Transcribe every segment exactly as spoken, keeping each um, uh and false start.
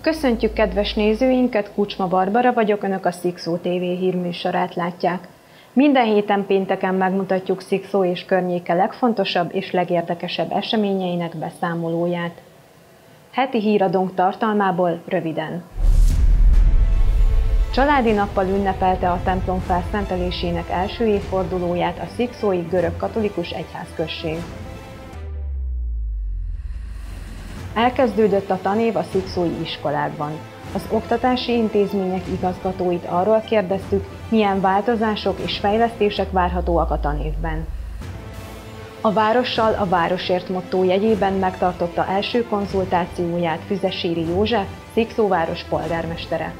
Köszöntjük kedves nézőinket, Kucsma Barbara vagyok, Önök a Szikszó té vé hírműsorát látják. Minden héten pénteken megmutatjuk Szikszó és környéke legfontosabb és legérdekesebb eseményeinek beszámolóját. Heti híradónk tartalmából röviden. Családi nappal ünnepelte a templom felszentelésének első évfordulóját a szikszói görög-katolikus egyházközség. Elkezdődött a tanév a szikszói iskolákban. Az oktatási intézmények igazgatóit arról kérdeztük, milyen változások és fejlesztések várhatóak a tanévben. A várossal a Városért motto jegyében megtartotta első konzultációját Füzeséri József, Szikszóváros polgármestere.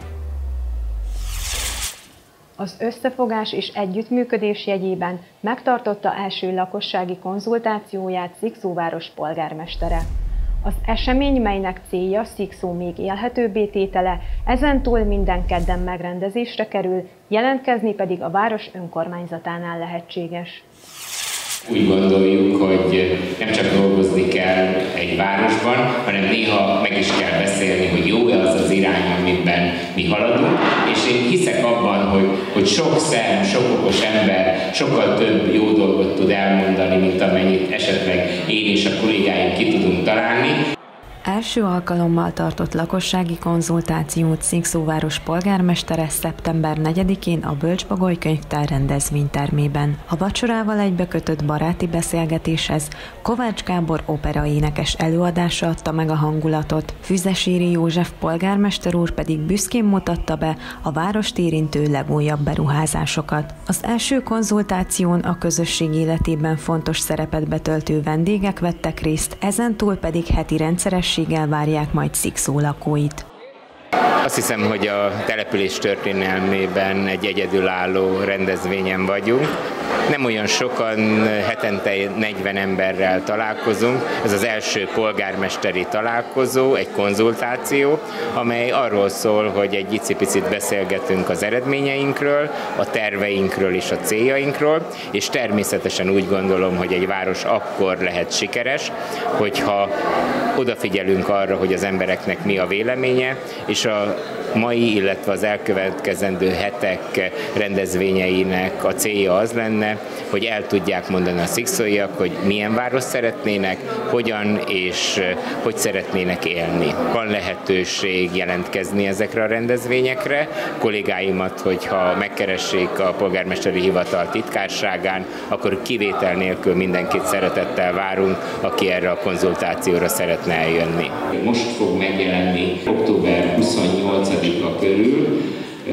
Az összefogás és együttműködés jegyében megtartotta első lakossági konzultációját Szikszóváros polgármestere. Az esemény, melynek célja Szikszó még élhetőbbé tétele, ezentúl minden kedden megrendezésre kerül, jelentkezni pedig a város önkormányzatánál lehetséges. Úgy gondoljuk, hogy nem csak dolgozni kell egy városban, hanem néha meg is kell beszélni, hogy jó-e az az irány, amiben mi haladunk, és én hiszek abban, hogy, hogy sok szem, sok okos ember sokkal több jó dolgot tud elmondani, mint amennyit esetleg én és a kollégáim ki tudunk találni. Első alkalommal tartott lakossági konzultációt Szikszóváros polgármestere szeptember negyedikén a Bölcs-Bagoly könyvtár rendezvénytermében. A vacsorával egybekötött baráti beszélgetéshez Kovács Gábor operaénekes előadása adta meg a hangulatot, Füzeséri József polgármester úr pedig büszkén mutatta be a várost érintő legújabb beruházásokat. Az első konzultáción a közösség életében fontos szerepet betöltő vendégek vettek részt, ezentúl pedig heti rendszeres várják majd Szikszó lakóit. Azt hiszem, hogy a település történelmében egy egyedülálló rendezvényen vagyunk. Nem olyan sokan, hetente negyven emberrel találkozunk. Ez az első polgármesteri találkozó, egy konzultáció, amely arról szól, hogy egy icipicit beszélgetünk az eredményeinkről, a terveinkről és a céljainkról, és természetesen úgy gondolom, hogy egy város akkor lehet sikeres, hogyha odafigyelünk arra, hogy az embereknek mi a véleménye, és a mai, illetve az elkövetkezendő hetek rendezvényeinek a célja az lenne, hogy el tudják mondani a szikszóiak, hogy milyen város szeretnének, hogyan és hogy szeretnének élni. Van lehetőség jelentkezni ezekre a rendezvényekre. Kollégáimat, hogyha megkeressék a polgármesteri hivatal titkárságán, akkor kivétel nélkül mindenkit szeretettel várunk, aki erre a konzultációra szeretne eljönni. Most fog megjelenni október huszonnyolcadika körül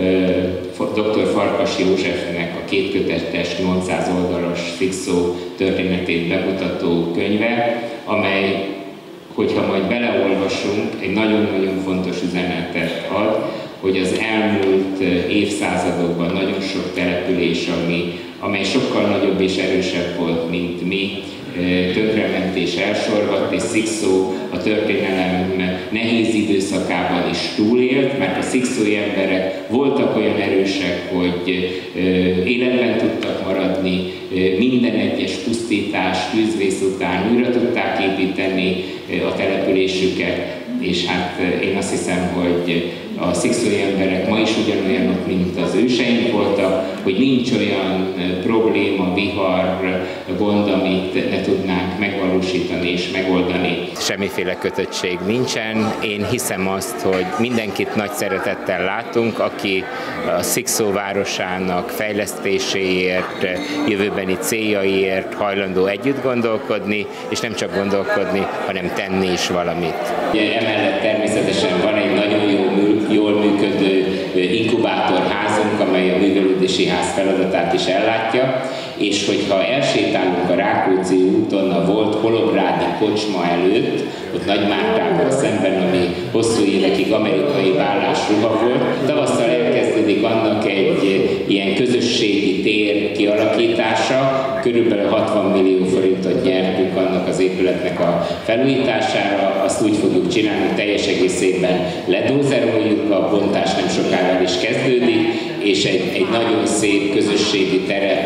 doktor Farkas Józsefnek a kétkötetes nyolcszáz oldalas Szikszó történetét bemutató könyve, amely, hogyha majd beleolvasunk, egy nagyon-nagyon fontos üzenetet ad, hogy az elmúlt évszázadokban nagyon sok település, ami, amely sokkal nagyobb és erősebb volt, mint mi, tönkrement és elsorvadt, és Szikszó a történelem nehéz időszakában is túlélt, mert a szikszói emberek voltak olyan erősek, hogy életben tudtak maradni, minden egyes pusztítás, tűzvész után újra tudták építeni a településüket, és hát én azt hiszem, hogy a szikszói emberek ma is ugyanolyanok, mint az őseink voltak, hogy nincs olyan probléma, vihar, gond, amit ne tudnánk megvalósítani és megoldani. Semmiféle kötöttség nincsen. Én hiszem azt, hogy mindenkit nagy szeretettel látunk, aki a Szikszó városának fejlesztéséért, jövőbeni céljaiért hajlandó együtt gondolkodni, és nem csak gondolkodni, hanem tenni is valamit. Emellett természetesen van egy nagyon jó jól működő inkubátorházunk, amely a művelődési ház feladatát is ellátja, és hogyha elsétálunk a Rákóczi úton a volt Holobrádi kocsma előtt, ott Nagymártával szemben, ami hosszú évekig amerikai vállásruha volt, tavasszal elkezdődik annak egy ilyen közösségi tér kialakítása, körülbelül hatvan millió forintot nyertünk annak az épületnek a felújítására, azt úgy fogjuk csinálni, hogy teljes egészében ledózeroljuk, a bontás nem sokára is kezdődik, és egy, egy nagyon szép közösségi teret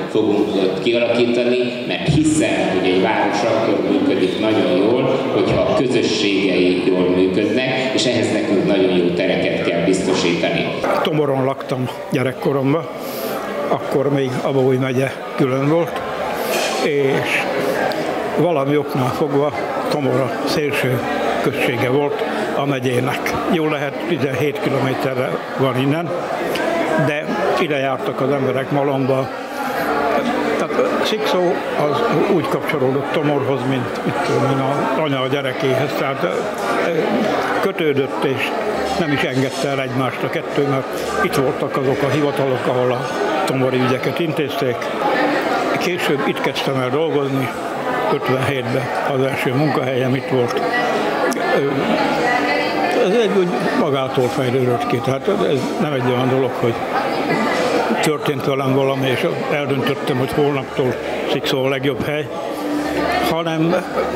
fogunk ott kialakítani, mert hiszem, hogy egy város akkor működik nagyon jól, hogyha a közösségei jól működnek, és ehhez nekünk nagyon jó tereket kell biztosítani. Tomoron laktam gyerekkoromban, akkor még Abaúj megye külön volt, és valami oknál fogva Tomor a szélső községe volt a megyének. Jó lehet, tizenhét kilométerre van innen, de ide jártak az emberek Malomba. Tehát Szikszó az úgy kapcsolódott Tomorhoz, mint, mint, mint az anya a gyerekéhez. Tehát kötődött, és nem is engedte el egymást a kettő, mert itt voltak azok a hivatalok, ahol a tomori ügyeket intézték. Később itt kezdtem el dolgozni, ötvenhétben az első munkahelyem itt volt. Ez egy úgy magától fejlődött ki, tehát ez nem egy olyan dolog, hogy történt velem valami, és eldöntöttem, hogy holnaptól Szikszó a legjobb hely, hanem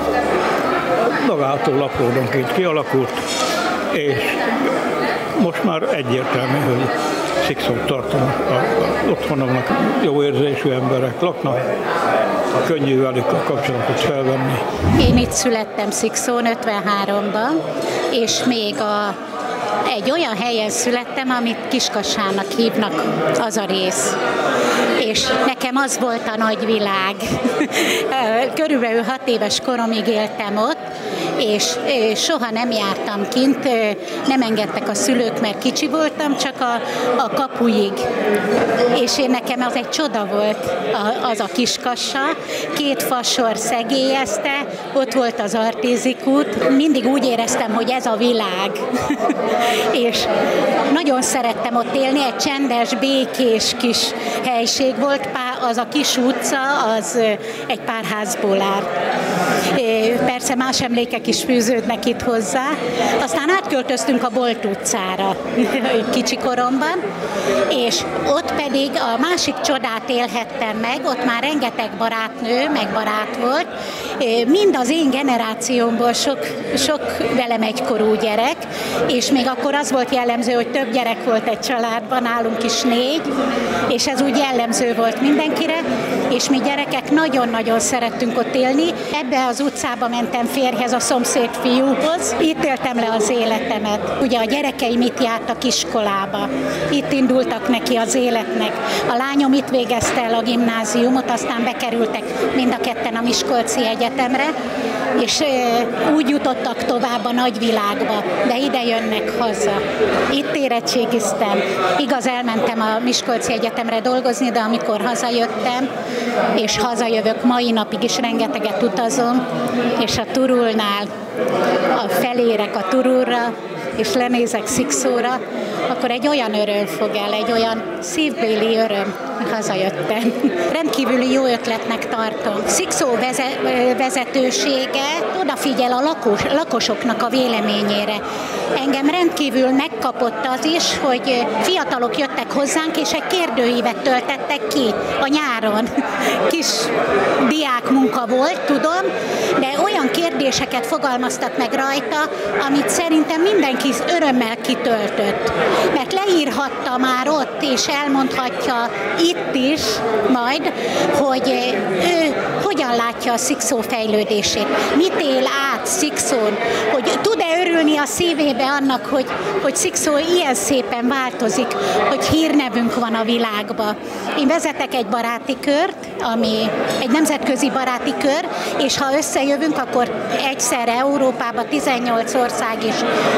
magától apródonként kialakult, és most már egyértelmű, hogy Szikszót tartom a, a otthonomnak, jó érzésű emberek laknak, könnyű velük a kapcsolatot felvenni. Én itt születtem Szikszón ötvenháromban, és még a, egy olyan helyen születtem, amit Kiskassának hívnak, az a rész. És nekem az volt a nagy világ. Körülbelül hat éves koromig éltem ott, és soha nem jártam kint, nem engedtek a szülők, mert kicsi voltam, csak a, a kapuig. És én nekem az egy csoda volt, az a Kiskassa, két fasor szegélyezte, ott volt az Artézi kút, mindig úgy éreztem, hogy ez a világ. És nagyon szerettem ott élni, egy csendes, békés kis helység volt, az a kis utca, az egy pár házból áll. Persze más emlékek is fűződnek itt hozzá. Aztán átköltöztünk a Bolt utcára kicsi koromban, és ott pedig a másik csodát élhettem meg, ott már rengeteg barátnő, meg barát volt, mind az én generációmból sok, sok velem egykorú gyerek, és még akkor az volt jellemző, hogy több gyerek volt egy családban, nálunk is négy, és ez úgy jellemző volt mindenkire, és mi gyerekek nagyon-nagyon szerettünk ott élni. Ebbe az utcába mentem férjhez, a szomszéd fiúhoz. Itt éltem le az életemet. Ugye a gyerekeim itt jártak iskolába. Itt indultak neki az életnek. A lányom itt végezte el a gimnáziumot, aztán bekerültek mind a ketten a Miskolci Egyetemre, és úgy jutottak tovább a nagyvilágba, de ide jönnek haza. Itt érettségiztem. Igaz, elmentem a Miskolci Egyetemre dolgozni, de amikor hazajöttem, és hazajövök, mai napig is rengeteget utazom, és a Turulnál a felérek a Turulra, és lenézek Szikszóra, akkor egy olyan öröm fog el, egy olyan szívbéli öröm, hogy hazajöttem. Rendkívüli jó ötletnek tartom. Szikszó vezetősége odafigyel a lakos, lakosoknak a véleményére. Engem rendkívül megkapott az is, hogy fiatalok jöttek hozzánk, és egy kérdőívet töltettek ki a nyáron. Kis diák munka volt, tudom, de olyan kérdéseket fogalmaztak meg rajta, amit szerintem mindenki örömmel kitöltött. Mert leírhatta már ott, és elmondhatja itt is majd, hogy ő hogyan látja a Szikszó fejlődését. Mit él át Szikszón, hogy tud-e örülni a szívébe annak, hogy, hogy Szikszó ilyen szépen változik, hogy hírnevünk van a világban. Én vezetek egy baráti kört, ami egy nemzetközi baráti kör, és ha összejövünk, akkor egyszerre Európában tizennyolc ország is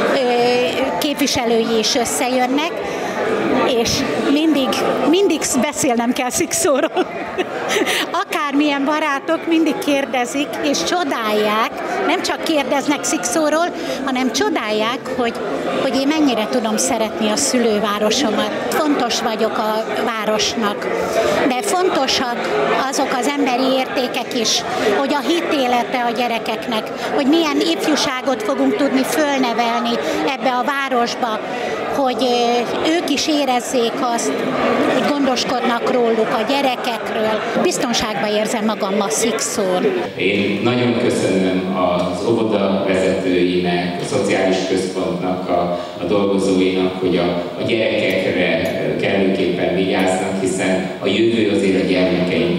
képviselői is összejönnek, és mindig, mindig beszélnem kell Szikszóról. Akármilyen barátok mindig kérdezik, és csodálják, nem csak kérdeznek Szikszóról, hanem csodálják, hogy, hogy én mennyire tudom szeretni a szülővárosomat. Fontos vagyok a városnak, de fontosak azok az emberi értékek is, hogy a hitélete a gyerekeknek, hogy milyen ifjúságot fogunk tudni fölnevelni ebbe a városba, hogy ők is érezzék azt, hogy gondoskodnak róluk, a gyerekekről. Biztonságban érzem magam ma Szikszón. Én nagyon köszönöm az óvoda vezetőinek, a szociális központnak, a, a dolgozóinak, hogy a, a gyerekekre kellőképpen vigyáznak, hiszen a jövő azért a gyermekeink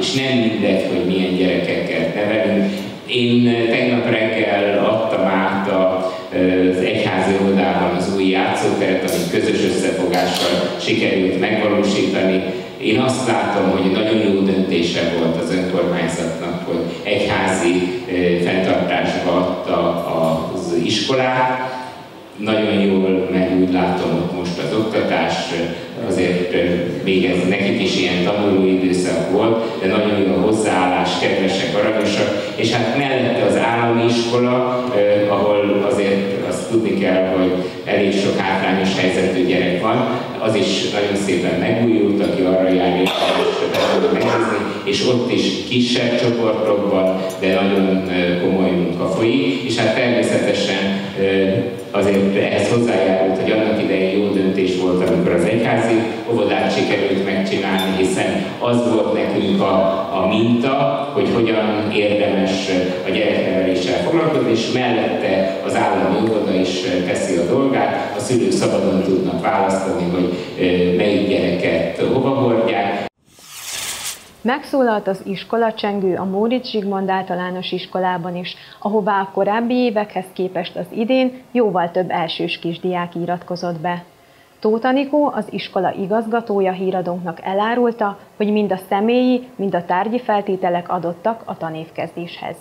és nem mindegy, hogy milyen gyerekeket nevelünk. Én tegnap reggel adtam át az egyházi óvodában az új játszóteret, amit közös összefogással sikerült megvalósítani. Én azt látom, hogy nagyon jó döntése volt az önkormányzatnak, hogy egyházi fenntartásba adta az iskolát. Nagyon jól megy, úgy látom, hogy most az oktatás, azért még ez nekik is ilyen tanulóidőszak volt, de nagyon jó a hozzáállás, kedvesek, aranyosak, és hát mellette az állami iskola, eh, ahol azért azt tudni kell, hogy elég sok hátrányos helyzetű gyerek van, az is nagyon szépen megújult, aki arra jár, és megnézni, és ott is kisebb csoportokban, de nagyon komoly munka folyik, és hát természetesen azért ehhez hozzájárult, hogy annak idején jó döntés volt, amikor az egyházi óvodát sikerült megcsinálni, hiszen az volt nekünk a, a minta, hogy hogyan érdemes a gyerekneveléssel foglalkozni, és mellette az állami óvoda is teszi a dolgát, a szülők szabadon tudnak választani, hogy melyik gyereket hova hordják. Megszólalt az iskolacsengő a Móricz Zsigmond általános iskolában is, ahová a korábbi évekhez képest az idén jóval több elsős kisdiák iratkozott be. Tóth Anikó, az iskola igazgatója híradónknak elárulta, hogy mind a személyi, mind a tárgyi feltételek adottak a tanévkezdéshez.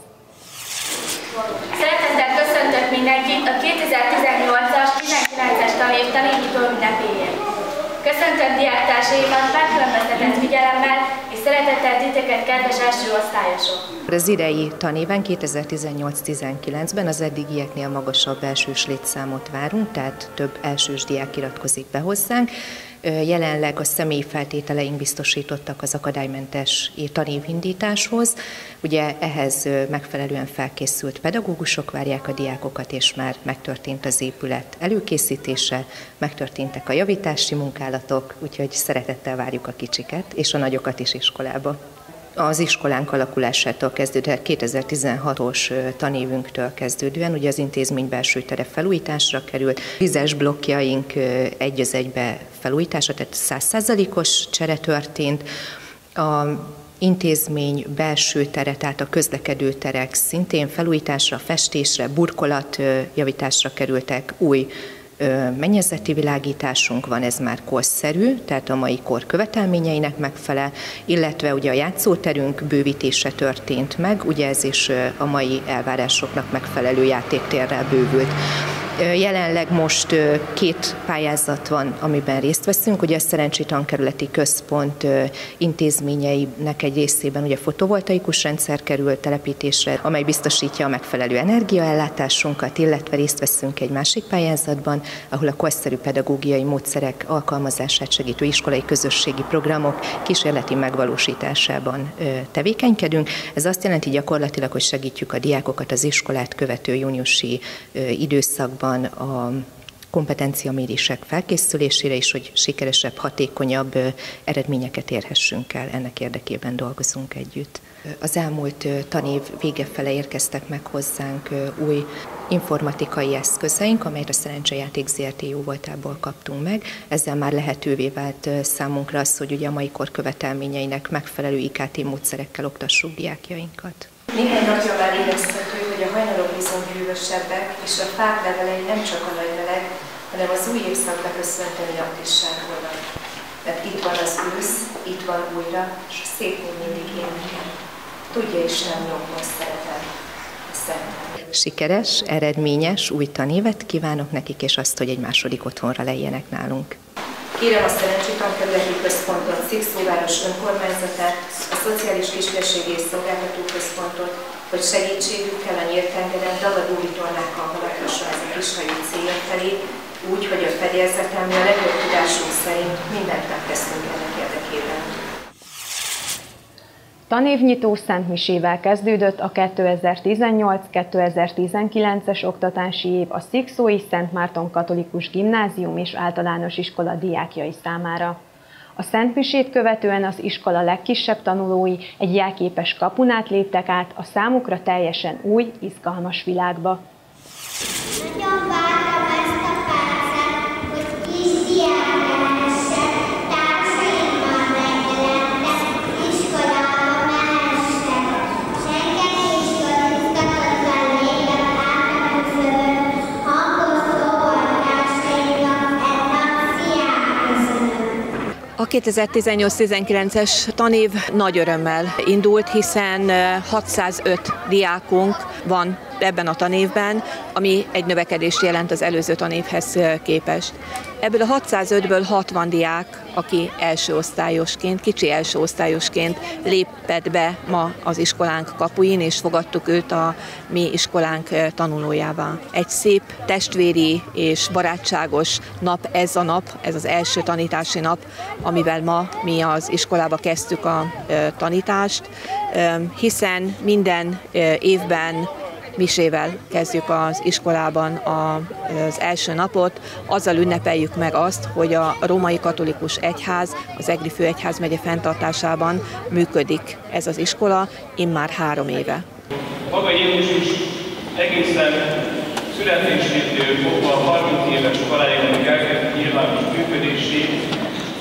Szeretettel köszöntök mindenkit a kétezer-tizennyolcas tizenkilences tanév tanévnyitó ünnepéjén. Köszöntöm diáktársaimat megkülönböztetett figyelemmel, és szeretettel titeket, kedves első osztályosok! Az idei tanéven kétezer-tizennyolc tizenkilencben az eddigieknél magasabb elsős létszámot várunk, tehát több elsős diák iratkozik be hozzánk. Jelenleg a személyi feltételeink biztosítottak az akadálymentes tanévindításhoz. Ugye ehhez megfelelően felkészült pedagógusok várják a diákokat, és már megtörtént az épület előkészítése, megtörténtek a javítási munkálatok, úgyhogy szeretettel várjuk a kicsiket és a nagyokat is iskolába. Az iskolánk alakulásától kezdődően, kétezer-tizenhatos tanévünktől kezdődően, ugye az intézmény belső tere felújításra került, vizes blokkjaink egy az egybe felújítása, tehát száz százalékos csere történt. A intézmény belső tere, tehát a közlekedő terek szintén felújításra, festésre, burkolatjavításra kerültek, új mennyezeti világításunk van, ez már korszerű, tehát a mai kor követelményeinek megfelel, illetve ugye a játszóterünk bővítése történt meg, ugye ez is a mai elvárásoknak megfelelő játéktérrel bővült. Jelenleg most két pályázat van, amiben részt veszünk. Ugye a Szerencsi Tankerületi Központ intézményeinek egy részében ugye fotovoltaikus rendszer kerül telepítésre, amely biztosítja a megfelelő energiaellátásunkat, illetve részt veszünk egy másik pályázatban, ahol a korszerű pedagógiai módszerek alkalmazását segítő iskolai közösségi programok kísérleti megvalósításában tevékenykedünk. Ez azt jelenti gyakorlatilag, hogy segítjük a diákokat az iskolát követő júniusi időszakban a kompetenciamérések felkészülésére is, hogy sikeresebb, hatékonyabb eredményeket érhessünk el. Ennek érdekében dolgozunk együtt. Az elmúlt tanév vége fele érkeztek meg hozzánk új informatikai eszközeink, amelyet a Szerencsejáték zé er té jóvoltából kaptunk meg. Ezzel már lehetővé vált számunkra az, hogy ugye a mai kor követelményeinek megfelelő i ká té módszerekkel oktassuk diákjainkat. Néhány napja már érezhető, hogy a hajnalok bizony hűvösebbek, és a fák levelei nem csak a nagy meleg, hanem az új évszakra köszönteni nap is sárgulnak. Mert itt van az ősz, itt van újra, és a szép még mindig énekel. Tudja is nem nyomhoz szeretem, szerintem. Sikeres, eredményes, új tanévet kívánok nekik, és azt, hogy egy második otthonra lejjenek nálunk. Kérem a Szerencsi Tankerületi Központot, Szikszóváros önkormányzatát, a Szociális Kisfélségi és Szolgáltató Központot, hogy segítségükkel a Nyílt-tengeren dagadó vitornákkal halathassa ez a kishajó célja felé, úgy, hogy a fedélzeten mi a legjobb tudásunk szerint mindent megteszünk ennek érdekében. Tanévnyitó szentmisével kezdődött a kétezer-tizennyolc kétezer-tizenkilences oktatási év a Szikszói Szent Márton Katolikus Gimnázium és Általános Iskola diákjai számára. A szentmisét követően az iskola legkisebb tanulói egy jelképes kapun át léptek át a számukra teljesen új, izgalmas világba. Nagyon várom ezt a percet, hogy kis diák lehessek, társaimmal megjelentek, iskolába kétezer-tizennyolc tizenkilences tanév nagy örömmel indult, hiszen hatszázöt diákunk van ebben a tanévben, ami egy növekedést jelent az előző tanévhez képest. Ebből a hatszázötből hatvan diák, aki első osztályosként, kicsi első osztályosként lépett be ma az iskolánk kapuin, és fogadtuk őt a mi iskolánk tanulójává. Egy szép testvéri és barátságos nap ez a nap, ez az első tanítási nap, amivel ma mi az iskolába kezdtük a tanítást, hiszen minden évben misével kezdjük az iskolában az első napot, azzal ünnepeljük meg azt, hogy a Római Katolikus Egyház, az Egri Főegyházmegye fenntartásában működik ez az iskola immár három éve. Maga Jézus is egészen születésétől fogva harminc éves koráig elkezdett nyilvános működését,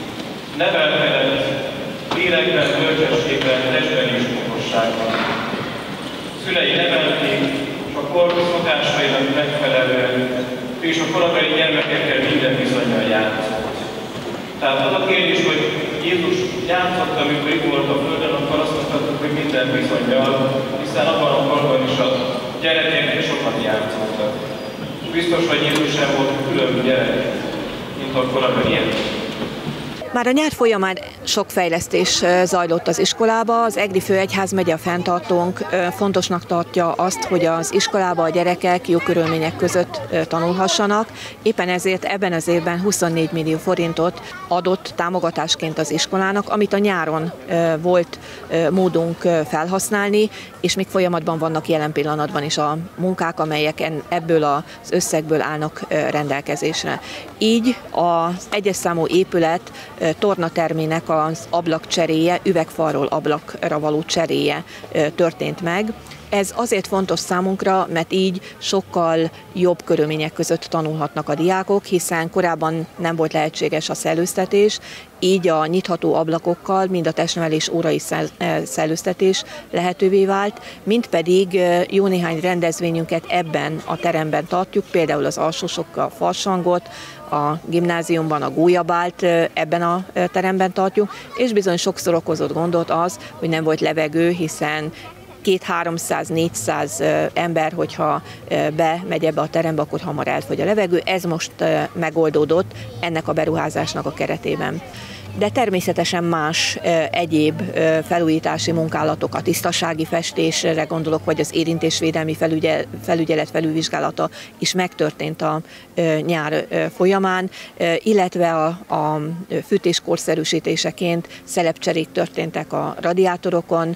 nevelkedett lélekben, bölcsességben, testben és okosságban. Szülei nevelték, és a kor szokásainak megfelelően, és a korabeli gyermekekkel minden bizonnyal játszott. Tehát az a kérdés, hogy Jézus játszott, amikor itt volt a Földön, akkor azt mondhatjuk, hogy minden bizonnyal, hiszen abban a korban is a gyerekek sokat játszottak. És biztos, hogy Jézus sem volt külön gyerek, mint a korabeliek. Már a nyár folyamán sok fejlesztés zajlott az iskolába. Az Egri Főegyházmegye, a fenntartónk fontosnak tartja azt, hogy az iskolába a gyerekek jó körülmények között tanulhassanak. Éppen ezért ebben az évben huszonnégy millió forintot adott támogatásként az iskolának, amit a nyáron volt módunk felhasználni, és még folyamatban vannak jelen pillanatban is a munkák, amelyek ebből az összegből állnak rendelkezésre. Így az egyes számú épület tornatermének az ablakcseréje, üvegfalról ablakra való cseréje történt meg. Ez azért fontos számunkra, mert így sokkal jobb körülmények között tanulhatnak a diákok, hiszen korábban nem volt lehetséges a szellőztetés, így a nyitható ablakokkal mind a testnevelés órai szellőztetés lehetővé vált, mind pedig jó néhány rendezvényünket ebben a teremben tartjuk, például az alsósokkal a farsangot, a gimnáziumban a gólyabált ebben a teremben tartjuk, és bizony sokszor okozott gondot az, hogy nem volt levegő, hiszen kétszáz-háromszáz-négyszáz ember, hogyha bemegy ebbe a terembe, akkor hamar elfogy a levegő. Ez most megoldódott ennek a beruházásnak a keretében. De természetesen más egyéb felújítási munkálatok, a tisztasági festésre gondolok, vagy az érintésvédelmi felügyel, felügyelet felülvizsgálata is megtörtént a nyár folyamán, illetve a, a fűtés korszerűsítéseként szelepcserék történtek a radiátorokon,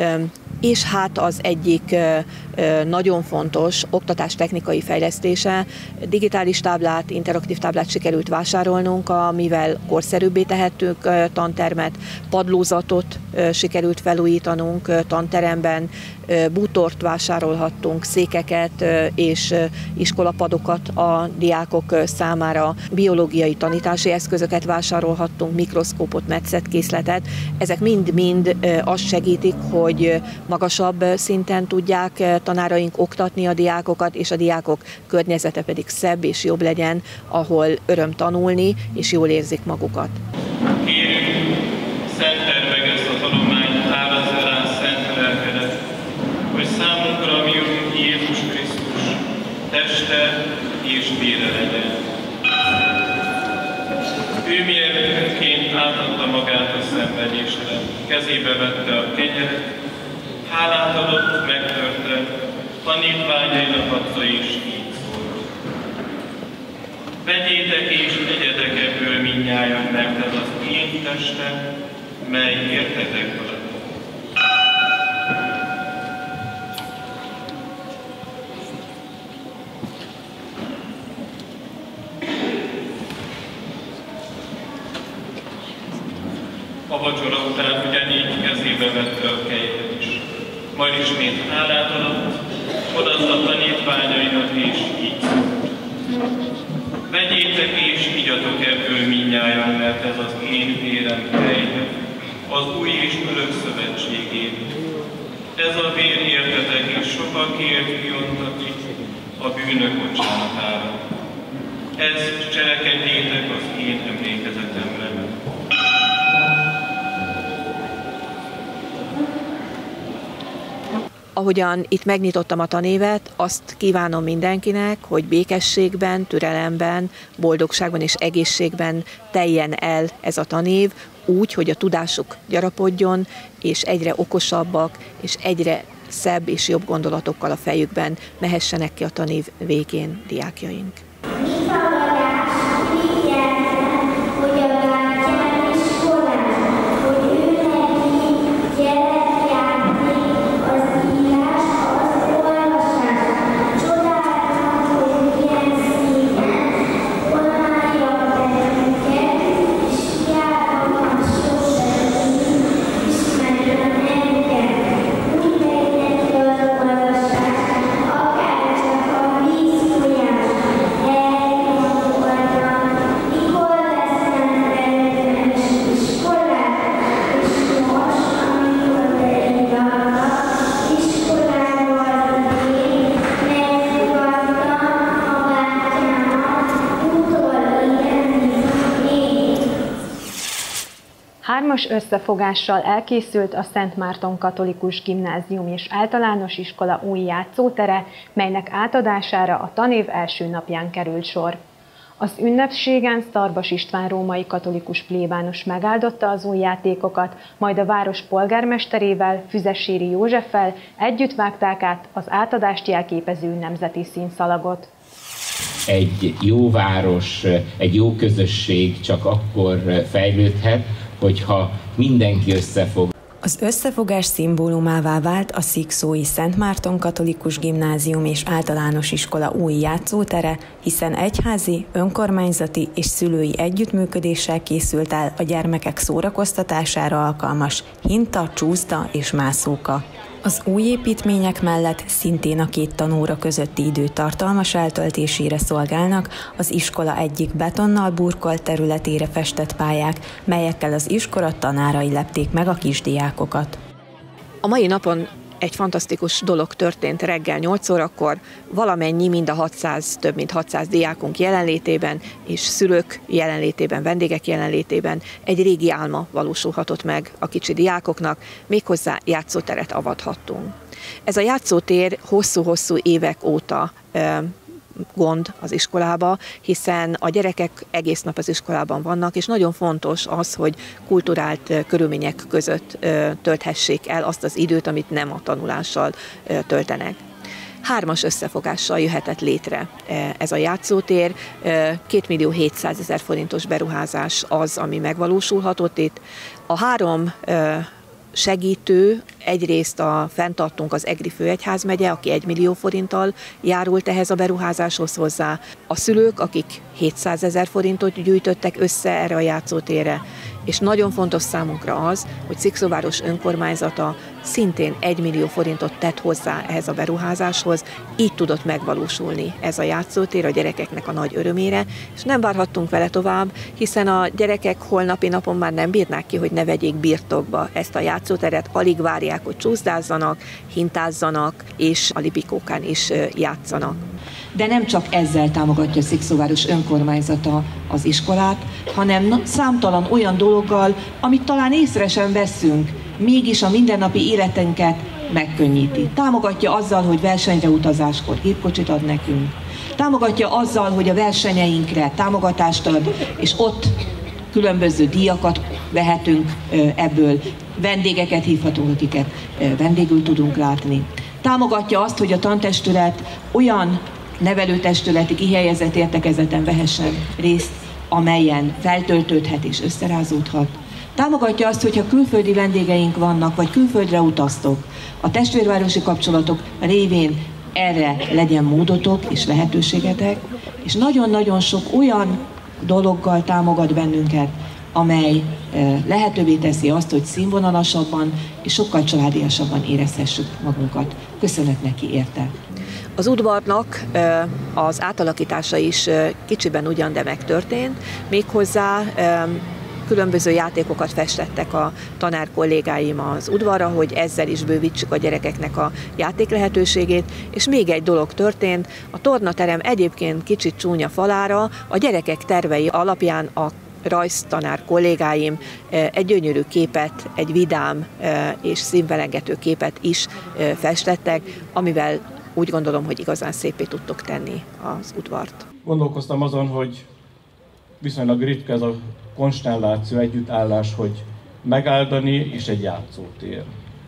és hát az egyik nagyon fontos oktatástechnikai fejlesztése, digitális táblát, interaktív táblát sikerült vásárolnunk, amivel korszerűbbé tehettük tantermet, padlózatot sikerült felújítanunk tanteremben, bútort vásárolhattunk, székeket és iskolapadokat a diákok számára, biológiai tanítási eszközöket vásárolhattunk, mikroszkópot, metszetkészletet. Ezek mind-mind azt segítik, hogy magasabb szinten tudják tanáraink oktatni a diákokat, és a diákok környezete pedig szebb és jobb legyen, ahol öröm tanulni, és jól érzik magukat. Kérjük, szentel meg ezt a tanulmányt, áldozz rá szent lelkedet, hogy számunkra a mi Urunk Jézus Krisztus teste és vére legyen. Ő miértként átadta magát a szenvedésre, kezébe vette a kenyeret, hálát adott, megtörte, tanítványainak adta és így szólt. Vegyétek és egyetek ebből mindnyájan, mert ez az én testem, mely értetek alatt. A vacsora után ugyanígy kezébe vette a kejhet is. Majd ismét hálát adott, odaadta tanítványainak és így szólt. Vegyétek és igyatok ebből mindnyájan, mert ez az én vérem fejlett, az új és örök szövetségét. Ez a vér értetek és sokakért kiontatik a bűnök bocsánatára. Ezt cselekedjétek az én emlékezetemre. Ahogyan itt megnyitottam a tanévet, azt kívánom mindenkinek, hogy békességben, türelemben, boldogságban és egészségben teljen el ez a tanév, úgy, hogy a tudásuk gyarapodjon, és egyre okosabbak, és egyre szebb és jobb gondolatokkal a fejükben mehessenek ki a tanév végén diákjaink. Hármas összefogással elkészült a Szent Márton Katolikus Gimnázium és Általános Iskola új játszótere, melynek átadására a tanév első napján került sor. Az ünnepségen Szarbas István római katolikus plébános megáldotta az új játékokat, majd a város polgármesterével, Füzeséri Józseffel együtt vágták át az átadást jelképező nemzeti színszalagot. Egy jó város, egy jó közösség csak akkor fejlődhet, hogyha mindenki összefog. Az összefogás szimbólumává vált a szikszói Szent Márton Katolikus Gimnázium és Általános Iskola új játszótere, hiszen egyházi, önkormányzati és szülői együttműködéssel készült el a gyermekek szórakoztatására alkalmas hinta, csúszda és mászóka. Az új építmények mellett szintén a két tanóra közötti idő tartalmas eltöltésére szolgálnak az iskola egyik betonnal burkolt területére festett pályák, melyekkel az iskola tanárai lepték meg a kisdiákokat. A mai napon egy fantasztikus dolog történt reggel nyolc órakor, valamennyi, mind a hatszáz, több mint hatszáz diákunk jelenlétében és szülők jelenlétében, vendégek jelenlétében egy régi álma valósulhatott meg a kicsi diákoknak, méghozzá játszóteret avathattunk. Ez a játszótér hosszú-hosszú évek óta gond az iskolába, hiszen a gyerekek egész nap az iskolában vannak, és nagyon fontos az, hogy kulturált körülmények között tölthessék el azt az időt, amit nem a tanulással töltenek. Hármas összefogással jöhetett létre ez a játszótér. két millió hétszázezer forintos beruházás az, ami megvalósulhatott itt. A három segítő, egyrészt a fenntartunk az Egri Főegyházmegye, aki egy millió forinttal járult ehhez a beruházáshoz hozzá. A szülők, akik hétszázezer forintot gyűjtöttek össze erre a játszótérre, és nagyon fontos számunkra az, hogy Szikszóváros önkormányzata szintén egy millió forintot tett hozzá ehhez a beruházáshoz, így tudott megvalósulni ez a játszótér a gyerekeknek a nagy örömére, és nem várhattunk vele tovább, hiszen a gyerekek holnapi napon már nem bírnák ki, hogy ne vegyék birtokba ezt a játszóteret, alig várják, hogy csúszdázzanak, hintázzanak, és a libikókán is játszanak. De nem csak ezzel támogatja Szikszóváros önkormányzata az iskolát, hanem számtalan olyan dologgal, amit talán észre sem veszünk, mégis a mindennapi életünket megkönnyíti. Támogatja azzal, hogy versenyre utazáskor gépkocsit ad nekünk. Támogatja azzal, hogy a versenyeinkre támogatást ad, és ott különböző díjakat vehetünk ebből, vendégeket hívhatunk, akiket vendégül tudunk látni. Támogatja azt, hogy a tantestület olyan nevelőtestületi kihelyezett értekezeten vehessen részt, amelyen feltöltődhet és összerázódhat. Támogatja azt, hogyha külföldi vendégeink vannak, vagy külföldre utaztok, a testvérvárosi kapcsolatok révén erre legyen módotok és lehetőségetek, és nagyon-nagyon sok olyan dologgal támogat bennünket, amely lehetővé teszi azt, hogy színvonalasabban és sokkal családiasabban érezhessük magunkat. Köszönet neki érte. Az udvarnak az átalakítása is kicsiben ugyan, de megtörtént, méghozzá különböző játékokat festettek a tanár kollégáim az udvarra, hogy ezzel is bővítsük a gyerekeknek a játék lehetőségét, és még egy dolog történt, a tornaterem egyébként kicsit csúnya falára a gyerekek tervei alapján a rajztanár kollégáim egy gyönyörű képet, egy vidám és szívmelengető képet is festettek, amivel úgy gondolom, hogy igazán szépé tudtok tenni az udvart. Gondolkoztam azon, hogy viszonylag ritka ez a konstelláció, együttállás, hogy megáldani és egy játszótér.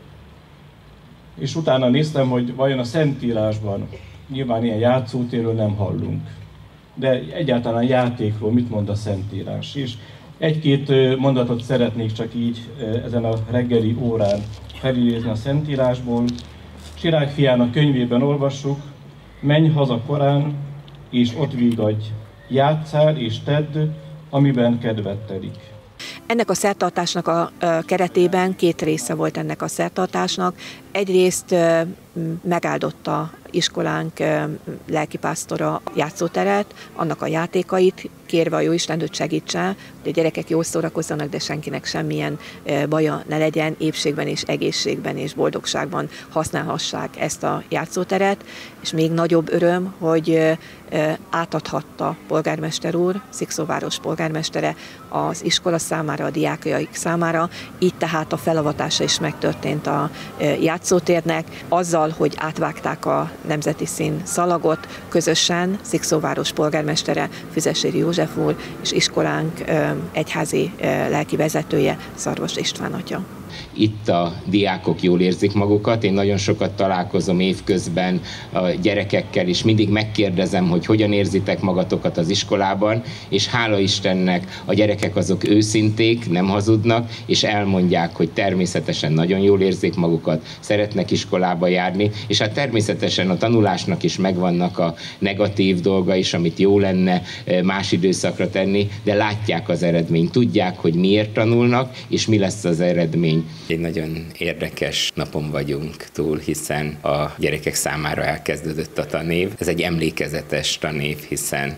És utána néztem, hogy vajon a Szentírásban nyilván ilyen játszótérről nem hallunk, de egyáltalán játékról mit mond a Szentírás is. Egy-két mondatot szeretnék csak így ezen a reggeli órán felidézni a Szentírásból. Sirály fiának könyvében olvassuk: menj haza korán, és ott vigadj, játsszál és tedd, amiben kedved telik. Ennek a szertartásnak a keretében két része volt ennek a szertartásnak. Egyrészt megáldotta iskolánk lelkipásztora játszóteret, annak a játékait, kérve a Jóisten, hogy segítse, hogy a gyerekek jól szórakozzanak, de senkinek semmilyen baja ne legyen, épségben és egészségben és boldogságban használhassák ezt a játszóteret. És még nagyobb öröm, hogy átadhatta polgármester úr, Szikszóváros polgármestere az iskola számára, a diákjaik számára, így tehát a felavatása is megtörtént a játszótérnek, azzal, hogy átvágták a nemzeti szín szalagot, közösen Szikszóváros polgármestere, Füzeséri József úr és iskolánk egyházi lelki vezetője, Szarvas István atya. Itt a diákok jól érzik magukat, én nagyon sokat találkozom évközben a gyerekekkel, és mindig megkérdezem, hogy hogyan érzitek magatokat az iskolában, és hála Istennek a gyerekek azok őszinték, nem hazudnak, és elmondják, hogy természetesen nagyon jól érzik magukat, szeretnek iskolába járni, és hát természetesen a tanulásnak is megvannak a negatív dolga is, amit jó lenne más időszakra tenni, de látják az eredményt, tudják, hogy miért tanulnak, és mi lesz az eredmény. Egy nagyon érdekes napon vagyunk túl, hiszen a gyerekek számára elkezdődött a tanév. Ez egy emlékezetes tanév, hiszen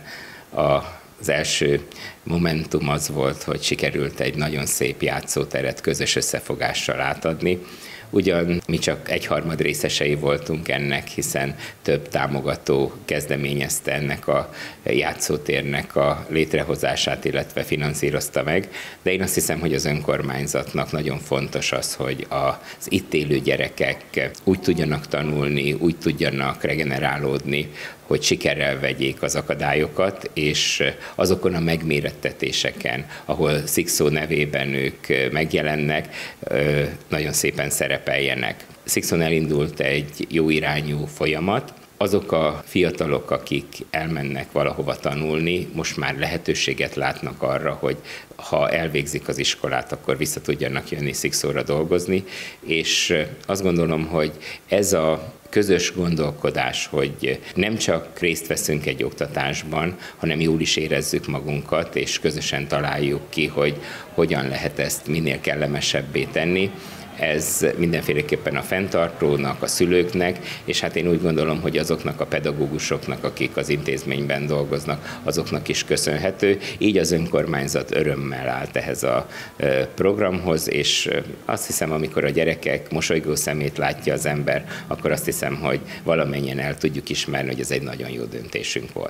az első momentum az volt, hogy sikerült egy nagyon szép játszóteret közös összefogással átadni. Ugyan mi csak egyharmad részesei voltunk ennek, hiszen több támogató kezdeményezte ennek a játszótérnek a létrehozását, illetve finanszírozta meg, de én azt hiszem, hogy az önkormányzatnak nagyon fontos az, hogy az itt élő gyerekek úgy tudjanak tanulni, úgy tudjanak regenerálódni, hogy sikerrel vegyék az akadályokat, és azokon a megmérettetéseken, ahol Szikszó nevében ők megjelennek, nagyon szépen szerepeljenek. Szikszón elindult egy jó irányú folyamat. Azok a fiatalok, akik elmennek valahova tanulni, most már lehetőséget látnak arra, hogy ha elvégzik az iskolát, akkor vissza tudjanak jönni Szikszóra dolgozni, és azt gondolom, hogy ez a közös gondolkodás, hogy nem csak részt veszünk egy oktatásban, hanem jól is érezzük magunkat, és közösen találjuk ki, hogy hogyan lehet ezt minél kellemesebbé tenni. Ez mindenféleképpen a fenntartónak, a szülőknek, és hát én úgy gondolom, hogy azoknak a pedagógusoknak, akik az intézményben dolgoznak, azoknak is köszönhető. Így az önkormányzat örömmel állt ehhez a programhoz, és azt hiszem, amikor a gyerekek mosolygó szemét látja az ember, akkor azt hiszem, hogy valamennyien el tudjuk ismerni, hogy ez egy nagyon jó döntésünk volt.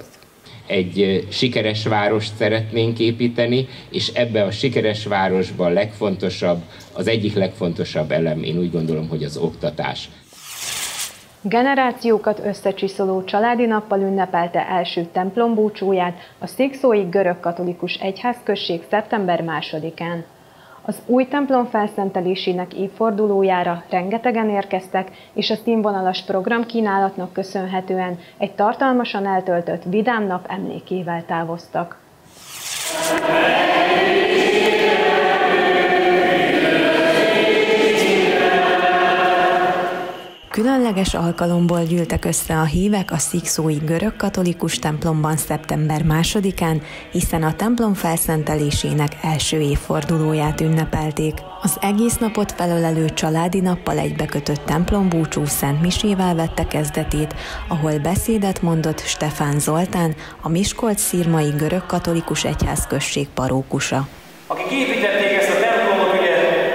Egy sikeres várost szeretnénk építeni, és ebbe a sikeres városban legfontosabb, az egyik legfontosabb elem, én úgy gondolom, hogy az oktatás. Generációkat összecsiszoló családi nappal ünnepelte első templombúcsúját a szikszói görögkatolikus egyházközség szeptember másodikán. Az új templom felszentelésének évfordulójára rengetegen érkeztek, és a színvonalas programkínálatnak köszönhetően egy tartalmasan eltöltött vidám nap emlékével távoztak. Különleges alkalomból gyűltek össze a hívek a szikszói görögkatolikus templomban szeptember másodikán, hiszen a templom felszentelésének első évfordulóját ünnepelték. Az egész napot felölelő családi nappal egybekötött templombúcsú szentmisével vette kezdetét, ahol beszédet mondott Stefán Zoltán, a Miskolc-szirmai görögkatolikus egyházközség parókusa. Akik építették ezt a templomot, ugye,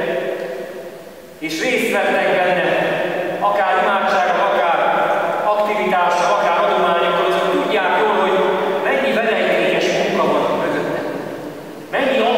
és részt vettek benne, akár imádságok, akár aktivitások, akár adományokkal, azok tudják jól, hogy mennyi veledékes munka van mögötte. Mennyi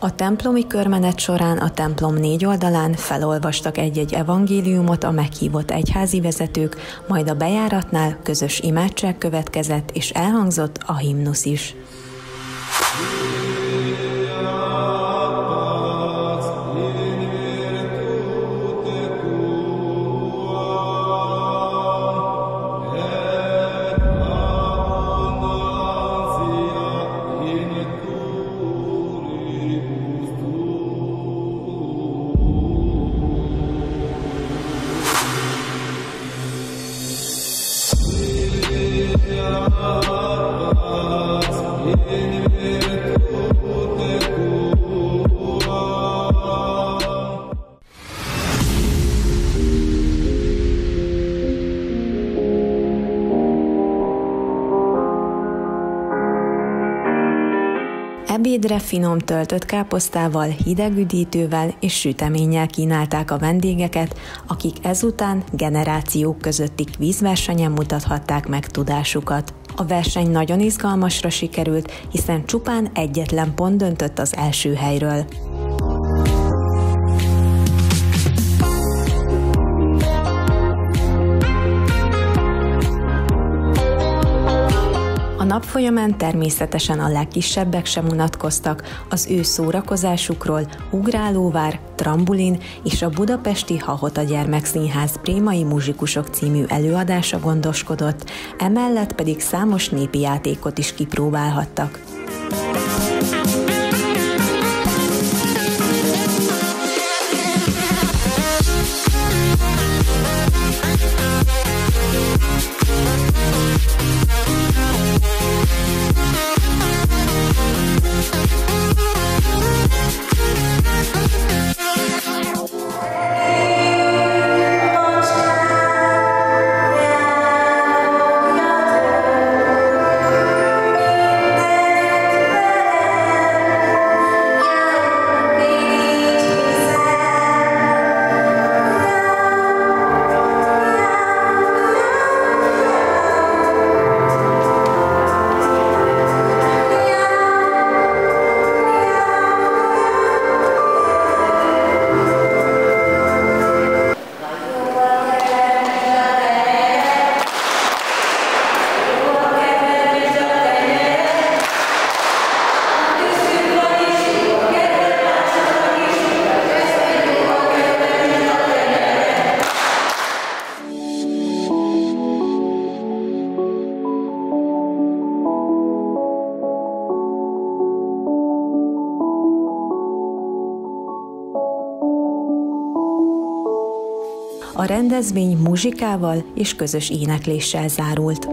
A templomi körmenet során a templom négy oldalán felolvastak egy-egy evangéliumot a meghívott egyházi vezetők, majd a bejáratnál közös imádság következett, és elhangzott a himnusz is. Ebédre finom töltött káposztával, hideg üdítővel és süteménnyel kínálták a vendégeket, akik ezután generációk közötti kvízversenyen mutathatták meg tudásukat. A verseny nagyon izgalmasra sikerült, hiszen csupán egyetlen pont döntött az első helyről. A nap folyamán természetesen a legkisebbek sem unatkoztak, az ő szórakozásukról Ugrálóvár, Trambulin és a budapesti Hahota Gyermekszínház Prémai Muzsikusok című előadása gondoskodott, emellett pedig számos népi játékot is kipróbálhattak. A rendezvény muzsikával és közös énekléssel zárult.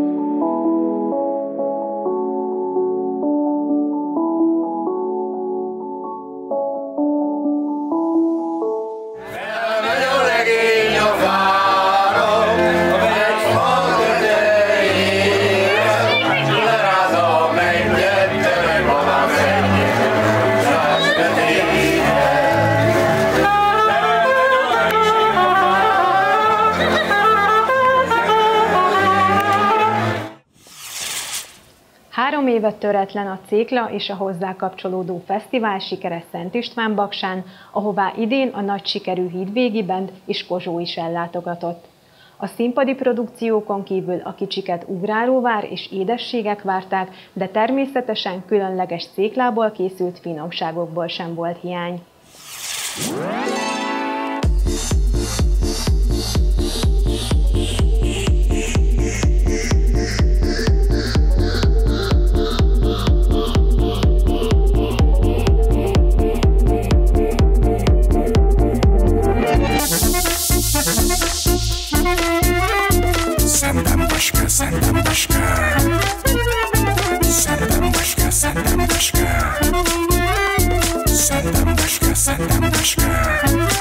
Három éve töretlen a Cékla és a hozzá kapcsolódó fesztivál sikere Szent Istvánbaksán, ahová idén a nagy sikerű Hídvégi Band és Kozsó is ellátogatott. A színpadi produkciókon kívül a kicsiket Ugrálóvár és édességek várták, de természetesen különleges Céklából készült finomságokból sem volt hiány. Szendem baska, szendem baska, szendem baska, szendem baska, szendem baska, szendem baska.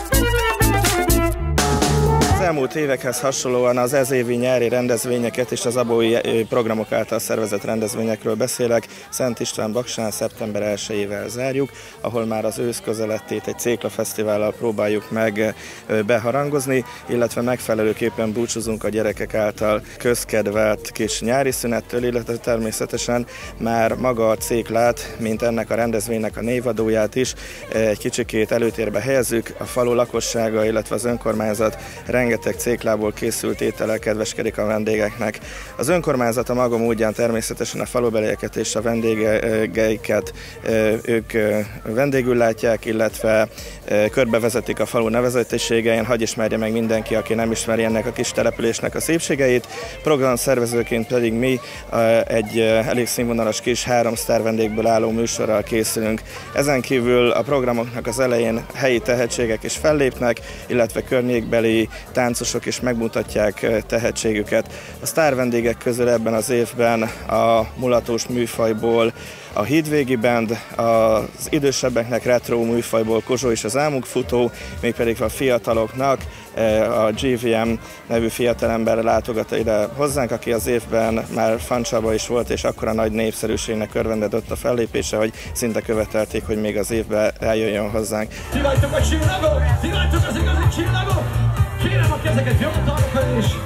elmúlt évekhez hasonlóan az ezévi nyári rendezvényeket és az abói programok által szervezett rendezvényekről beszélek. Szent István Baksán szeptember elsejével zárjuk, ahol már az ősz közelettét egy Cékla Fesztivállal próbáljuk meg beharangozni, illetve megfelelőképpen búcsúzunk a gyerekek által közkedvelt kis nyári szünettől, illetve természetesen már maga a Céklát, mint ennek a rendezvénynek a névadóját is egy kicsikét előtérbe helyezzük. A falu lakossága, illetve az önkormányzat rengeteg Céklából készült étellel kedveskedik a vendégeknek. Az önkormányzat a maga módján természetesen a falubelieket és a vendégeiket ők vendégül látják, illetve körbevezetik a falu nevezetességein, hadd ismerje meg mindenki, aki nem ismeri ennek a kis településnek a szépségeit. Programszervezőként pedig mi egy elég színvonalas kis három sztár vendégből álló műsorral készülünk. Ezen kívül a programoknak az elején helyi tehetségek is fellépnek, illetve környékbeli táncosok is megmutatják tehetségüket. A sztár vendégek közül ebben az évben a mulatós műfajból a Hídvégi Band, az idősebbeknek retro műfajból Kozsó és az Álmuk futó, mégpedig a fiataloknak a gé vé em nevű fiatalember látogat ide hozzánk, aki az évben már Fancsaba is volt, és akkora nagy népszerűségnek örvendett a fellépése, hogy szinte követelték, hogy még az évben eljöjjön hozzánk. Ti vagytok a csillagok! Ti vagytok az igazi csillagok! Kérem a kezeket jobb is!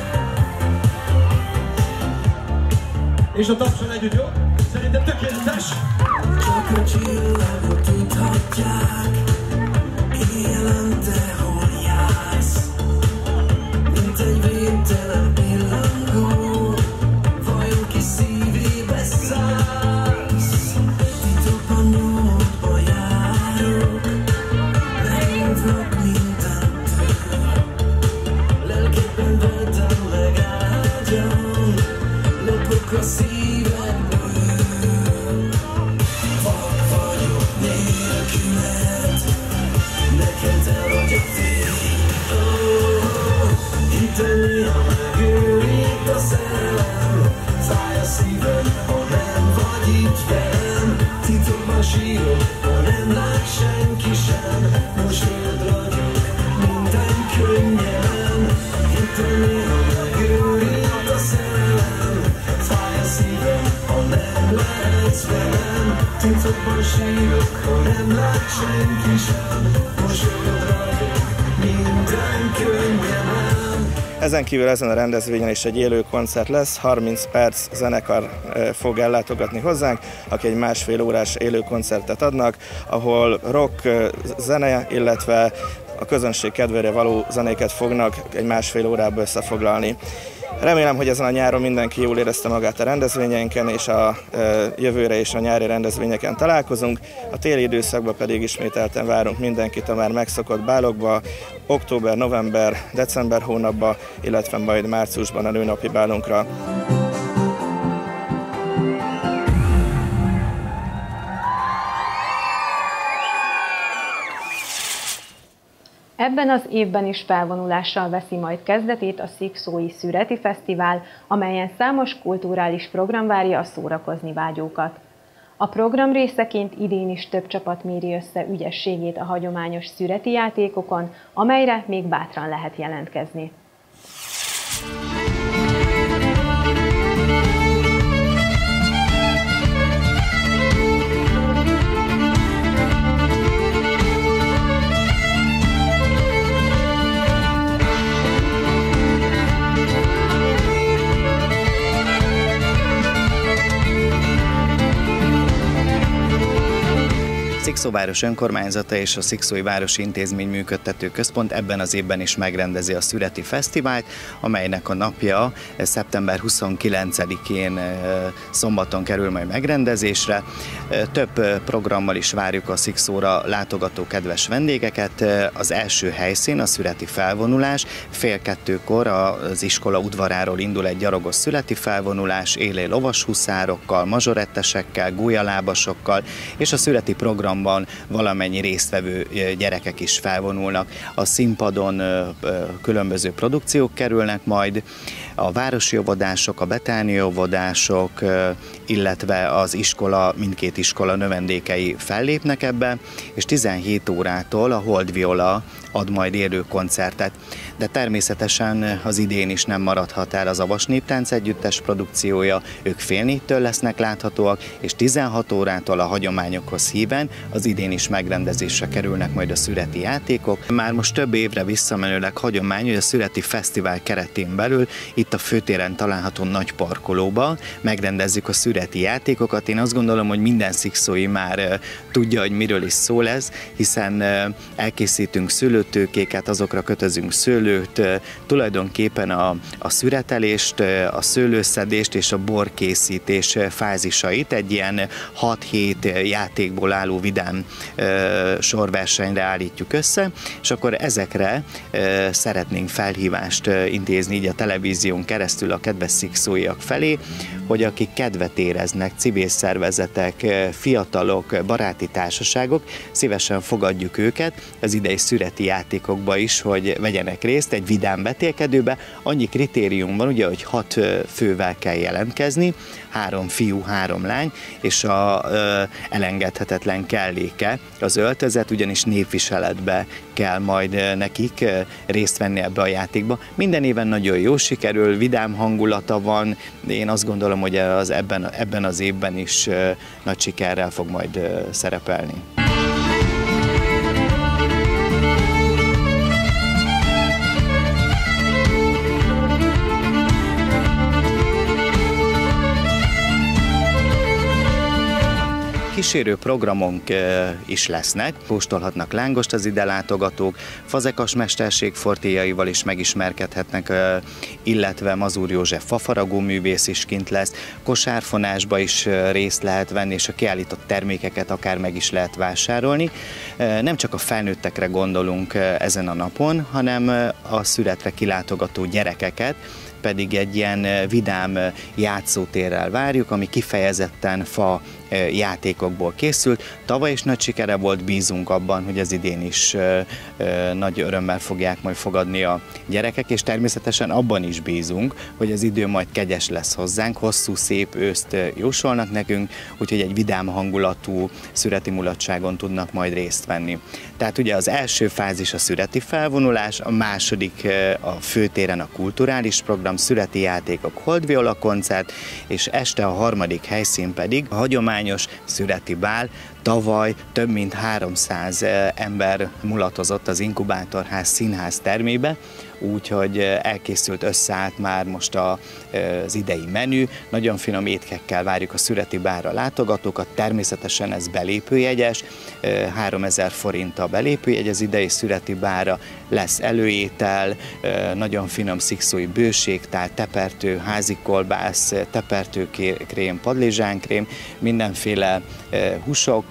És a tapson együtt, jó? Szerintem tökéletes! Csak a csillagok tudhatják, éjjelen te hol jársz. Mint egy végtelen pillangó, vajon ki szívébe szállsz. Titokban nyomodba járok, megintnak mindentől. Lelkében vettem legáldjon, lopok a szívedből. Vak vagyok nélküled, neked te vagy a fény. Oh, hittem néha megőrít a szerelem, fáj a szívem, ha nem vagy itt velem. Titokban sírok, ha nem lát senki sem, mosolyod ragyog minden könnyelem. Hittem néha megőrít a szerelem, fáj a szívem, ha nem lehetsz velem. Titokban sírok, ha nem lát senki sem, mosolyod ragyog minden könnyelem. Ezen kívül ezen a rendezvényen is egy élő koncert lesz, harminc perc zenekar fog ellátogatni hozzánk, aki egy másfél órás élő koncertet adnak, ahol rock zene, illetve a közönség kedvére való zenéket fognak egy másfél órába összefoglalni. Remélem, hogy ezen a nyáron mindenki jól érezte magát a rendezvényeinken, és a jövőre és a nyári rendezvényeken találkozunk. A téli időszakban pedig ismételten várunk mindenkit a már megszokott bálokba, október, november, december hónapban, illetve majd márciusban a nőnapi bálunkra. Ebben az évben is felvonulással veszi majd kezdetét a Szikszói Szüreti Fesztivál, amelyen számos kulturális program várja a szórakozni vágyókat. A program részeként idén is több csapat méri össze ügyességét a hagyományos szüreti játékokon, amelyre még bátran lehet jelentkezni. Szikszóváros önkormányzata és a Szikszói Városi Intézmény Működtető Központ ebben az évben is megrendezi a Szüreti Fesztivált, amelynek a napja szeptember huszonkilencedikén szombaton kerül majd megrendezésre. Több programmal is várjuk a Szikszóra látogató kedves vendégeket. Az első helyszín a szüreti felvonulás. Fél kettőkor az iskola udvaráról indul egy gyarogos szüreti felvonulás, élő lovashuszárokkal, mazsorettesekkel, gólyalábasokkal, és a szüreti programban valamennyi résztvevő gyerekek is felvonulnak. A színpadon különböző produkciók kerülnek majd, a városi óvodások, a betáni óvodások, illetve az iskola, mindkét iskola növendékei fellépnek ebbe, és tizenhét órától a Hold Viola ad majd élő koncertet. De természetesen az idén is nem maradhat el az Avas Néptánc Együttes produkciója, ők fél négytől lesznek láthatóak, és tizenhat órától a hagyományokhoz híven az idén is megrendezésre kerülnek majd a szüreti játékok. Már most több évre visszamenőleg hagyomány, hogy a szüreti fesztivál keretén belül itt a főtéren található nagy parkolóban megrendezzük a szüreti játékokat. Én azt gondolom, hogy minden szikszói már tudja, hogy miről is szól ez, hiszen elkészítünk szőlőtőkéket, azokra kötözünk szőlőt, tulajdonképpen a, a szüretelést, a szőlőszedést és a borkészítés fázisait egy ilyen hat-hét játékból álló vidám sorversenyre állítjuk össze, és akkor ezekre szeretnénk felhívást intézni így a televízión keresztül a kedves szikszóiak felé, hogy akik kedvet éreznek, civil szervezetek, fiatalok, baráti társaságok, szívesen fogadjuk őket az idei szüreti játékokba is, hogy vegyenek részt egy vidám vetélkedőbe. Annyi kritérium van, ugye, hogy hat fővel kell jelentkezni, három fiú, három lány, és a ö, elengedhetetlen kelléke az öltözet, ugyanis népviseletbe kell majd nekik részt venni ebbe a játékba. Minden éven nagyon jó sikerül, vidám hangulata van, én azt gondolom, hogy az ebben, ebben az évben is nagy sikerrel fog majd szerepelni. Kísérő programok is lesznek, kóstolhatnak lángost az ide látogatók, fazekas mesterség fortéjaival is megismerkedhetnek, illetve Mazur József fafaragó művész is kint lesz, kosárfonásba is részt lehet venni, és a kiállított termékeket akár meg is lehet vásárolni. Nem csak a felnőttekre gondolunk ezen a napon, hanem a szüretre kilátogató gyerekeket pedig egy ilyen vidám játszótérrel várjuk, ami kifejezetten fa játékokból készült. Tavaly is nagy sikere volt, bízunk abban, hogy az idén is nagy örömmel fogják majd fogadni a gyerekek, és természetesen abban is bízunk, hogy az idő majd kegyes lesz hozzánk, hosszú, szép őszt jósolnak nekünk, úgyhogy egy vidám hangulatú szüreti mulatságon tudnak majd részt venni. Tehát ugye az első fázis a szüreti felvonulás, a második a főtéren a kulturális program, szüreti játékok, holdviola koncert, és este a harmadik helyszín pedig a hagyományos szüreti bál. Tavaly több mint háromszáz ember mulatozott az Inkubátorház színház termébe, úgyhogy elkészült, összeállt már most az idei menü. Nagyon finom étkekkel várjuk a szüreti bálra látogatókat, természetesen ez belépőjegyes, háromezer forint a belépőjegy az idei szüreti bálra, lesz előétel, nagyon finom szikszói bőségtál, tepertő, házikolbász, tepertőkrém, padlizsánkrém, mindenféle húsok,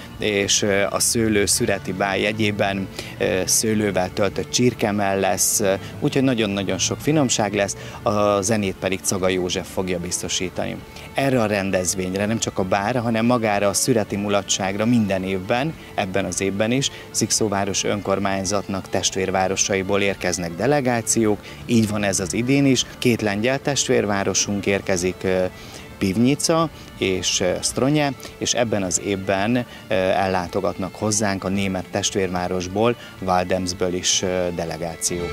és a szőlő szüreti bál jegyében szőlővel töltött csirkemell lesz, úgyhogy nagyon-nagyon sok finomság lesz, a zenét pedig Caga József fogja biztosítani. Erre a rendezvényre, nem csak a bálra, hanem magára a szüreti mulatságra minden évben, ebben az évben is Szikszóváros önkormányzatnak testvérvárosaiból érkeznek delegációk, így van ez az idén is, két lengyel testvérvárosunk érkezik, Pivnica és Stronye, és ebben az évben ellátogatnak hozzánk a német testvérvárosból, Waldemsből is delegációk.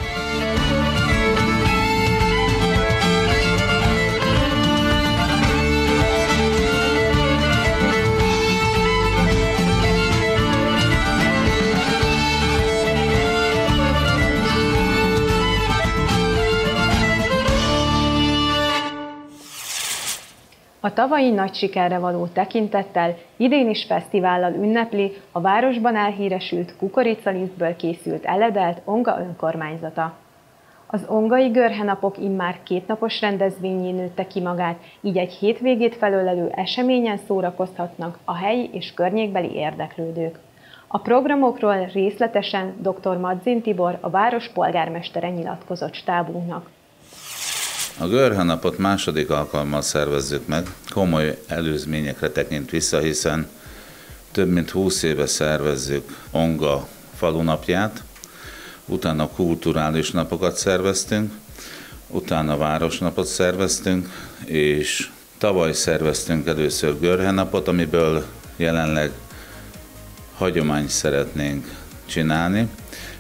A tavalyi nagy sikerre való tekintettel idén is fesztivállal ünnepli a városban elhíresült kukoricalisztből készült eledelt Onga önkormányzata. Az ongai görhenapok immár kétnapos rendezvényén nőtte ki magát, így egy hétvégét felölelő eseményen szórakozhatnak a helyi és környékbeli érdeklődők. A programokról részletesen dr. Madzin Tibor, a város polgármestere nyilatkozott stábunknak. A görhenapot második alkalommal szervezzük meg, komoly előzményekre tekint vissza, hiszen több mint húsz éve szervezzük Onga falunapját, utána kulturális napokat szerveztünk, utána városnapot szerveztünk, és tavaly szerveztünk először görhenapot, amiből jelenleg hagyományt szeretnénk csinálni.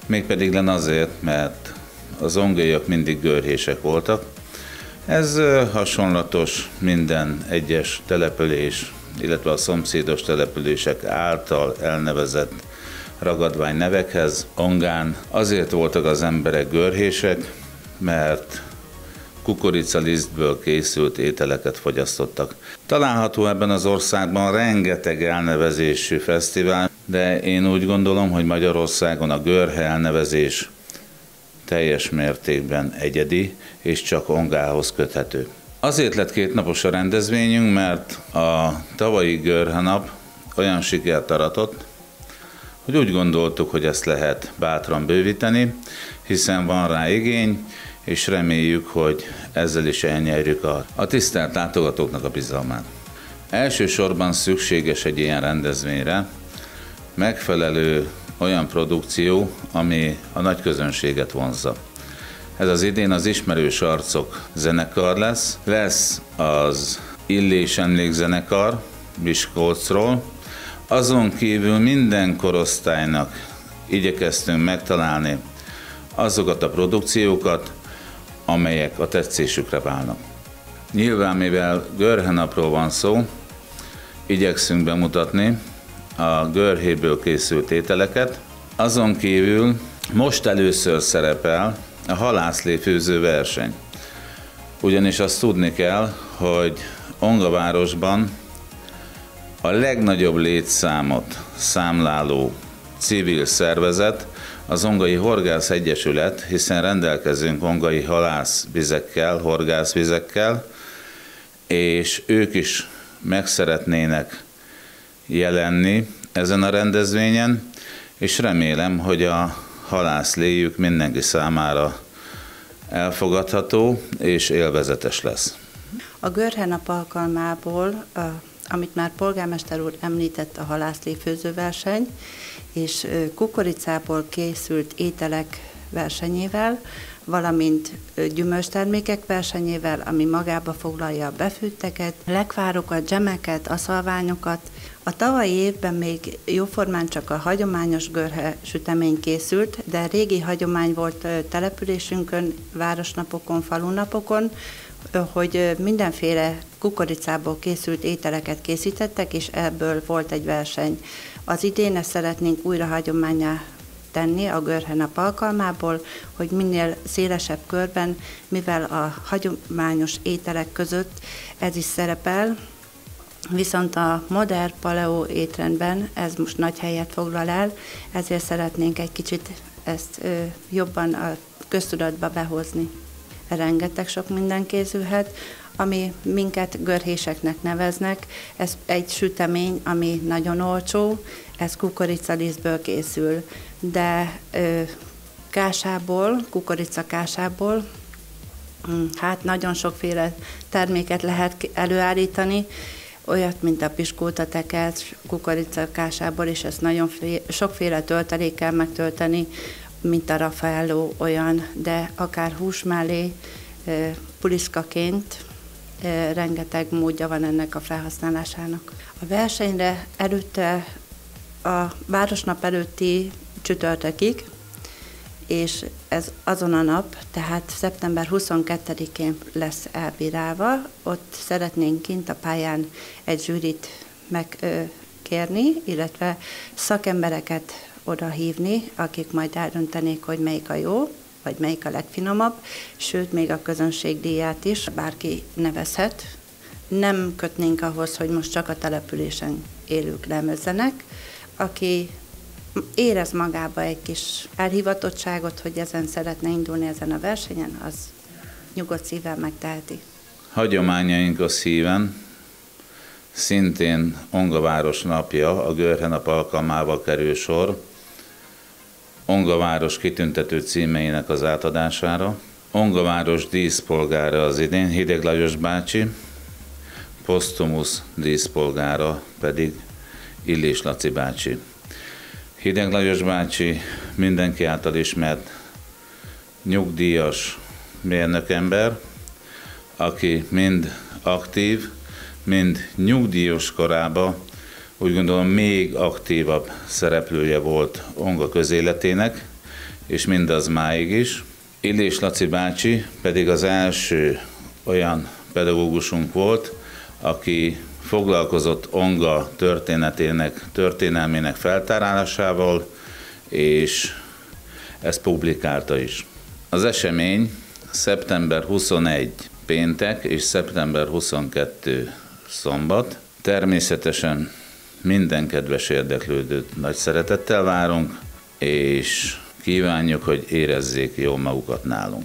Mégpedig azért, mert az ongaiak mindig görhések voltak. Ez hasonlatos minden egyes település, illetve a szomszédos települések által elnevezett ragadványnevekhez. Ongán azért voltak az emberek görhések, mert kukoricalisztből készült ételeket fogyasztottak. Található ebben az országban rengeteg elnevezésű fesztivál, de én úgy gondolom, hogy Magyarországon a görhe elnevezés teljes mértékben egyedi, és csak Ongához köthető. Azért lett kétnapos a rendezvényünk, mert a tavalyi görhenap olyan sikert aratott, hogy úgy gondoltuk, hogy ezt lehet bátran bővíteni, hiszen van rá igény, és reméljük, hogy ezzel is elnyerjük a, a tisztelt látogatóknak a bizalmát. Elsősorban szükséges egy ilyen rendezvényre megfelelő olyan produkció, ami a nagy közönséget vonzza. Ez az idén az Ismerős Arcok zenekar lesz, lesz az Illés emlékzenekar Miskolcról, azon kívül minden korosztálynak igyekeztünk megtalálni azokat a produkciókat, amelyek a tetszésükre válnak. Nyilván, mivel görhenapról van szó, igyekszünk bemutatni a görhéből készült ételeket. Azon kívül most először szerepel a halászléfőző verseny. Ugyanis azt tudni kell, hogy Ongavárosban a legnagyobb létszámot számláló civil szervezet az Ongai Horgász Egyesület, hiszen rendelkezünk ongai halászvizekkel, horgászvizekkel, és ők is meg szeretnének jelenni ezen a rendezvényen, és remélem, hogy a halászléjük mindenki számára elfogadható és élvezetes lesz. A görhenap alkalmából, amit már polgármester úr említett, a halászléfőzőverseny, és kukoricából készült ételek versenyével, valamint gyümölcstermékek versenyével, ami magába foglalja a befőtteket, lekvárokat, dzsemeket, aszalványokat. A tavalyi évben még jóformán csak a hagyományos görhe sütemény készült, de régi hagyomány volt településünkön, városnapokon, falunapokon, hogy mindenféle kukoricából készült ételeket készítettek, és ebből volt egy verseny. Az idén ezt szeretnénk újra hagyománnyá tenni a görhenap alkalmából, hogy minél szélesebb körben, mivel a hagyományos ételek között ez is szerepel, viszont a modern paleo étrendben ez most nagy helyet foglal el, ezért szeretnénk egy kicsit ezt ö, jobban a köztudatba behozni. Rengeteg sok minden készülhet, ami minket görhéseknek neveznek. Ez egy sütemény, ami nagyon olcsó, ez kukoricalisztből készül, de ö, kásából, kukoricakásából, hát nagyon sokféle terméket lehet előállítani, olyat, mint a piskóta tekert kukoricakásából, és ezt nagyon fél, sokféle töltelékkel megtölteni, mint a Raffaello olyan, de akár hús mellé, puliszkaként rengeteg módja van ennek a felhasználásának. A versenyre előtte, a városnap előtti csütörtökig, és ez azon a nap, tehát szeptember huszonkettedikén lesz elbírálva. Ott szeretnénk kint a pályán egy zsűrit megkérni, illetve szakembereket oda hívni, akik majd eldöntenék, hogy melyik a jó, vagy melyik a legfinomabb, sőt, még a közönségdíját is bárki nevezhet. Nem kötnénk ahhoz, hogy most csak a településen élők lemezzenek, aki érez magába egy kis elhivatottságot, hogy ezen szeretne indulni ezen a versenyen, az nyugodt szívvel megteheti. Hagyományaink a szíven, szintén Ongaváros napja, a görhenap alkalmával kerül sor, Ongaváros kitüntető címeinek az átadására. Ongaváros díszpolgára az idén Hideg Lajos bácsi, posztumusz díszpolgára pedig Illés Laci bácsi. Hideg Lajos bácsi mindenki által ismert nyugdíjas mérnökember, aki mind aktív, mind nyugdíjas korában úgy gondolom még aktívabb szereplője volt Onga közéletének, és mindaz máig is. Illés Laci bácsi pedig az első olyan pedagógusunk volt, aki foglalkozott Onga történetének, történelmének feltárásával, és ezt publikálta is. Az esemény szeptember huszonegy péntek és szeptember huszonkettő szombat. Természetesen minden kedves érdeklődőt nagy szeretettel várunk, és kívánjuk, hogy érezzék jól magukat nálunk.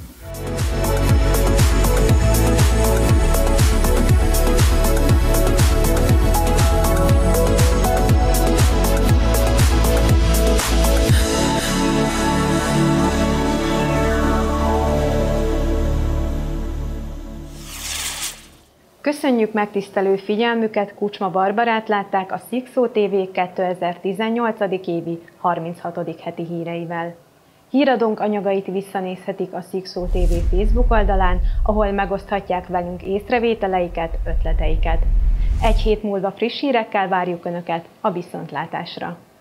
Köszönjük megtisztelő figyelmüket, Kucsma Barbarát látták a Szikszó té vé kétezer-tizennyolc. évi harminchatodik heti híreivel. Híradónk anyagait visszanézhetik a Szikszó té vé Facebook oldalán, ahol megoszthatják velünk észrevételeiket, ötleteiket. Egy hét múlva friss hírekkel várjuk Önöket a viszontlátásra!